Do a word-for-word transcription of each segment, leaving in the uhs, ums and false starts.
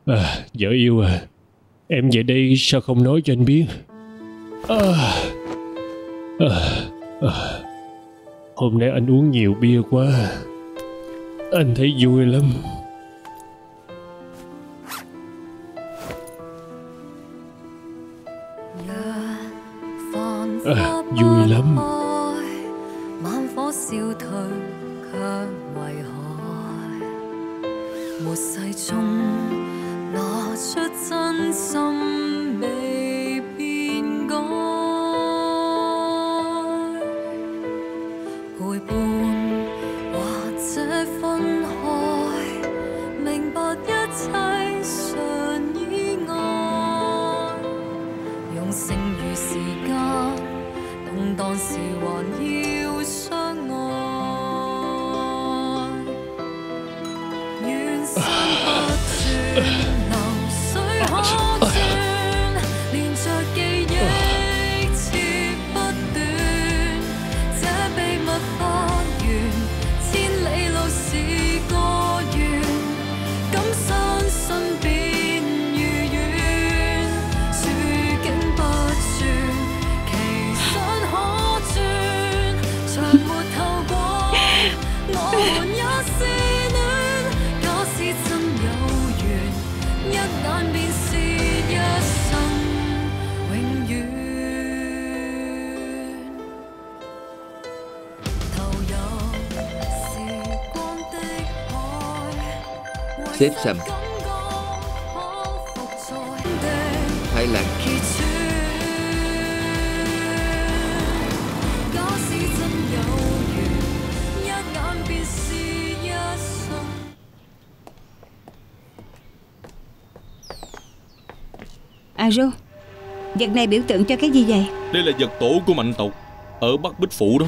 À, vợ yêu à, em về đây sao không nói cho anh biết? À, à, à, hôm nay anh uống nhiều bia quá, anh thấy vui lắm. À, vui lắm. một世中拿出真心未變改，陪伴或者分開，明白一切純意外，用剩餘時間動盪時還要相愛。流水可轉，連着記憶切不斷，這秘密發源，千里路是個緣，敢相信便如願，處境不轉，其實可轉，長沒透過，我們也是。一眼便是一生永遠，投入時光的海。 Xếp Sâm Thái Lan. À Rô, vật này biểu tượng cho cái gì vậy? Đây là vật tổ của Mạnh tộc ở Bắc Bích Phủ đó.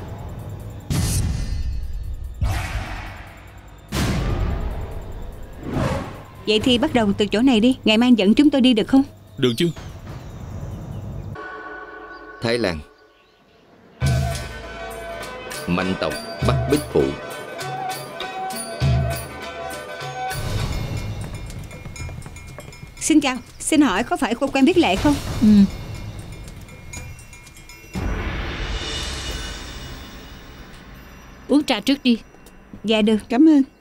Vậy thì bắt đầu từ chỗ này đi. Ngài mang dẫn chúng tôi đi được không? Được chứ. Thái Lan. Mạnh tộc Bắc Bích Phủ. Xin chào, xin hỏi có phải cô quen biết Lệ không? Ừ. Uống trà trước đi. Dạ được, cảm ơn.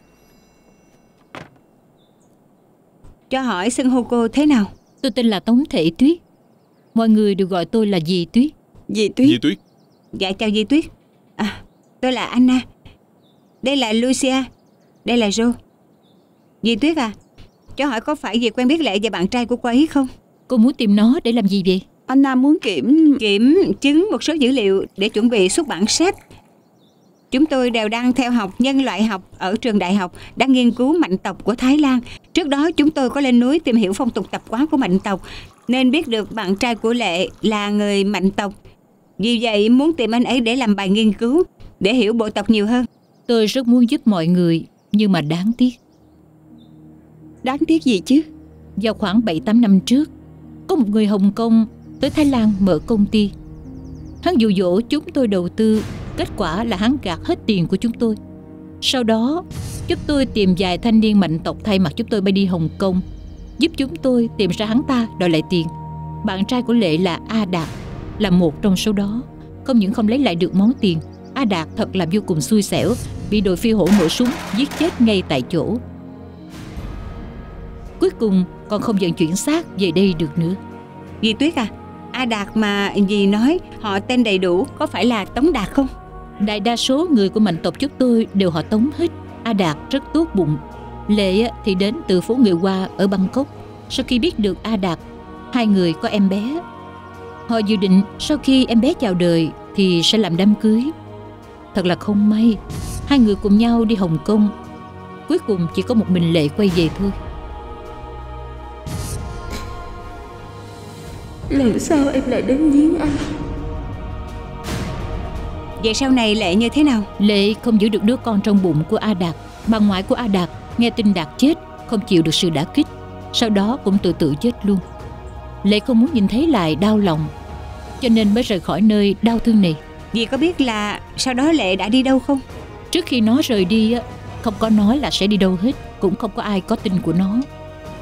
Cho hỏi xưng hô cô thế nào? Tôi tên là Tống Thị Tuyết. Mọi người đều gọi tôi là dì Tuyết. Dì Tuyết. Dì Tuyết. Dạ chào dì Tuyết. À, tôi là Anna. Đây là Lucia. Đây là Jo. Dì Tuyết à, cho hỏi có phải dì quen biết Lệ và bạn trai của cô ấy không? Cô muốn tìm nó để làm gì vậy? Anna muốn kiểm kiểm chứng một số dữ liệu để chuẩn bị xuất bản sách. Chúng tôi đều đang theo học nhân loại học ở trường đại học, đang nghiên cứu mạnh tộc của Thái Lan. Trước đó chúng tôi có lên núi tìm hiểu phong tục tập quán của mạnh tộc, nên biết được bạn trai của Lệ là người mạnh tộc. Vì vậy muốn tìm anh ấy để làm bài nghiên cứu, để hiểu bộ tộc nhiều hơn. Tôi rất muốn giúp mọi người, nhưng mà đáng tiếc. Đáng tiếc gì chứ? Vào khoảng bảy tám năm trước, có một người Hồng Kông tới Thái Lan mở công ty. Hắn dụ dỗ chúng tôi đầu tư, kết quả là hắn gạt hết tiền của chúng tôi. Sau đó, chúng tôi tìm vài thanh niên mạnh tộc thay mặt chúng tôi bay đi Hồng Kông, giúp chúng tôi tìm ra hắn ta đòi lại tiền. Bạn trai của Lệ là A Đạt, là một trong số đó. Không những không lấy lại được món tiền, A Đạt thật là vô cùng xui xẻo, bị đội phi hổ nổ súng giết chết ngay tại chỗ. Cuối cùng còn không vận chuyển xác về đây được nữa. Dì Tuyết à, A Đạt mà dì nói họ tên đầy đủ có phải là Tống Đạt không? Đại đa số người của mạnh tộc chúng tôi đều họ Tống hết. A Đạt rất tốt bụng. Lệ thì đến từ phố người Hoa ở Bangkok. Sau khi biết được A Đạt, hai người có em bé, họ dự định sau khi em bé chào đời thì sẽ làm đám cưới. Thật là không may, hai người cùng nhau đi Hồng Kông, cuối cùng chỉ có một mình Lệ quay về thôi. Lần sau em lại đến giếng anh. Vậy sau này Lệ như thế nào? Lệ không giữ được đứa con trong bụng của A Đạt. Bà ngoại của A Đạt nghe tin Đạt chết, không chịu được sự đả kích, sau đó cũng tự tử chết luôn. Lệ không muốn nhìn thấy lại đau lòng, cho nên mới rời khỏi nơi đau thương này. Dì có biết là sau đó Lệ đã đi đâu không? Trước khi nó rời đi, không có nói là sẽ đi đâu hết, cũng không có ai có tin của nó.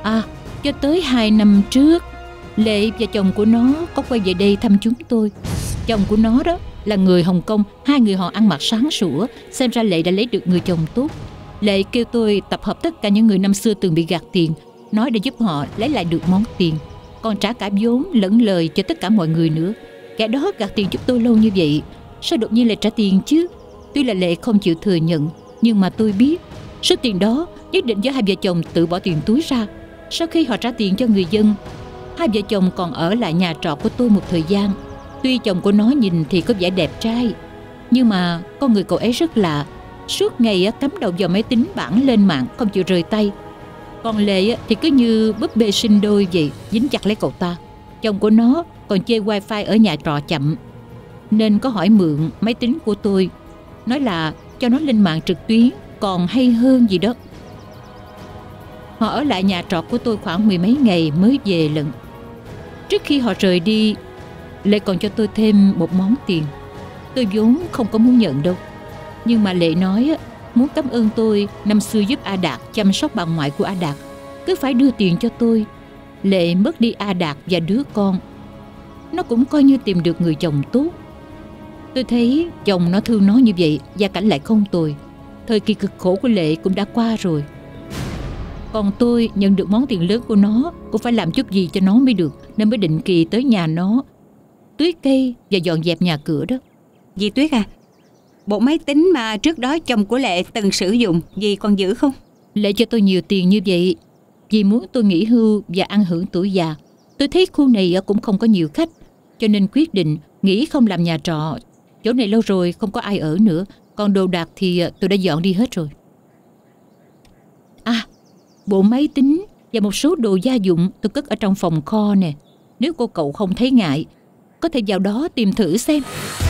À, cho tới hai năm trước, Lệ và chồng của nó có quay về đây thăm chúng tôi. Chồng của nó đó là người Hồng Kông, hai người họ ăn mặc sáng sủa, xem ra Lệ đã lấy được người chồng tốt. Lệ kêu tôi tập hợp tất cả những người năm xưa từng bị gạt tiền, nói để giúp họ lấy lại được món tiền, còn trả cả vốn lẫn lời cho tất cả mọi người nữa. Kẻ đó gạt tiền giúp tôi lâu như vậy, sao đột nhiên lại trả tiền chứ? Tuy là Lệ không chịu thừa nhận, nhưng mà tôi biết số tiền đó nhất định do hai vợ chồng tự bỏ tiền túi ra. Sau khi họ trả tiền cho người dân, hai vợ chồng còn ở lại nhà trọ của tôi một thời gian. Tuy chồng của nó nhìn thì có vẻ đẹp trai, nhưng mà con người cậu ấy rất lạ. Suốt ngày cắm đầu vào máy tính bảng lên mạng, không chịu rời tay. Còn Lệ thì cứ như búp bê sinh đôi vậy, dính chặt lấy cậu ta. Chồng của nó còn chê wifi ở nhà trọ chậm, nên có hỏi mượn máy tính của tôi, nói là cho nó lên mạng trực tuyến còn hay hơn gì đó. Họ ở lại nhà trọ của tôi khoảng mười mấy ngày mới về lận. Trước khi họ rời đi, Lệ còn cho tôi thêm một món tiền. Tôi vốn không có muốn nhận đâu, nhưng mà Lệ nói muốn cảm ơn tôi năm xưa giúp A Đạt chăm sóc bà ngoại của A Đạt, cứ phải đưa tiền cho tôi. Lệ mất đi A Đạt và đứa con, nó cũng coi như tìm được người chồng tốt. Tôi thấy chồng nó thương nó như vậy, gia cảnh lại không tồi. Thời kỳ cực khổ của Lệ cũng đã qua rồi. Còn tôi nhận được món tiền lớn của nó cũng phải làm chút gì cho nó mới được, nên mới định kỳ tới nhà nó tưới cây và dọn dẹp nhà cửa đó. Dì Tuyết à, bộ máy tính mà trước đó chồng của Lệ từng sử dụng, dì còn giữ không? Lệ cho tôi nhiều tiền như vậy vì muốn tôi nghỉ hưu và ăn hưởng tuổi già. Tôi thấy khu này cũng không có nhiều khách, cho nên quyết định nghỉ không làm nhà trọ. Chỗ này lâu rồi không có ai ở nữa, còn đồ đạc thì tôi đã dọn đi hết rồi. À, bộ máy tính và một số đồ gia dụng tôi cất ở trong phòng kho nè. Nếu cô cậu không thấy ngại, có thể vào đó tìm thử xem.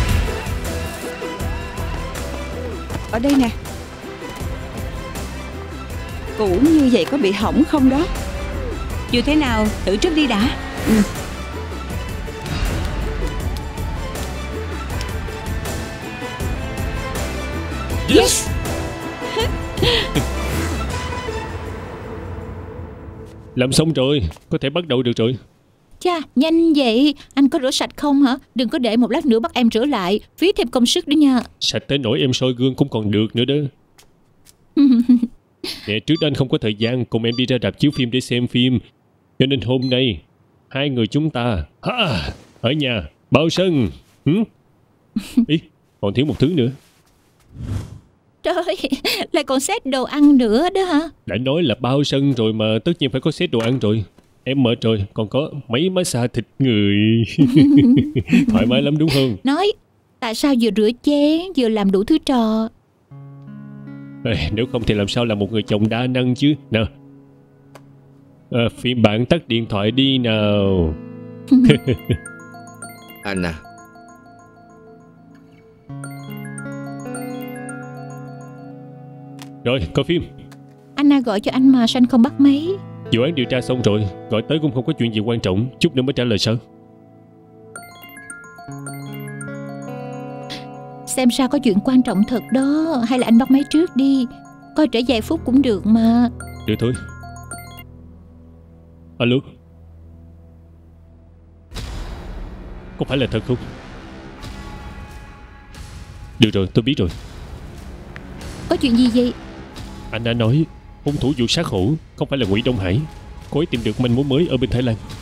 Ở đây nè. Cũ như vậy có bị hỏng không đó? Chưa thế nào, thử trước đi đã. Ừ. Yes, Làm xong rồi, có thể bắt đầu được rồi. Chà, nhanh vậy. Anh có rửa sạch không hả? Đừng có để một lát nữa bắt em rửa lại, phí thêm công sức đấy nha. Sạch tới nỗi em soi gương cũng còn được nữa đó. Nè, trước đó anh không có thời gian cùng em đi ra rạp chiếu phim để xem phim, cho nên hôm nay hai người chúng ta ha, ở nhà bao sân. Hử? Ý, còn thiếu một thứ nữa. Trời, lại còn set đồ ăn nữa đó hả? Đã nói là bao sân rồi mà, tất nhiên phải có set đồ ăn rồi. Em mệt rồi, còn có máy massage thịt người. Thoải mái lắm đúng không? Nói, tại sao vừa rửa chén vừa làm đủ thứ trò? Ê, nếu không thì làm sao là một người chồng đa năng chứ. Nào, à, phim bạn tắt điện thoại đi nào. Anna, Rồi, coi phim. Anna gọi cho anh mà sao anh không bắt máy? Vụ án điều tra xong rồi, gọi tới cũng không có chuyện gì quan trọng, chút nữa mới trả lời sao? Xem ra có chuyện quan trọng thật đó. Hay là anh bắt máy trước đi, coi trễ vài phút cũng được mà. Được thôi. Alo, có phải là thật không? Được rồi, tôi biết rồi. Có chuyện gì vậy? Anh đã nói hung thủ vụ sát hổ không phải là Ngụy Đông Hải. Cô ấy tìm được manh mối mới ở bên Thái Lan.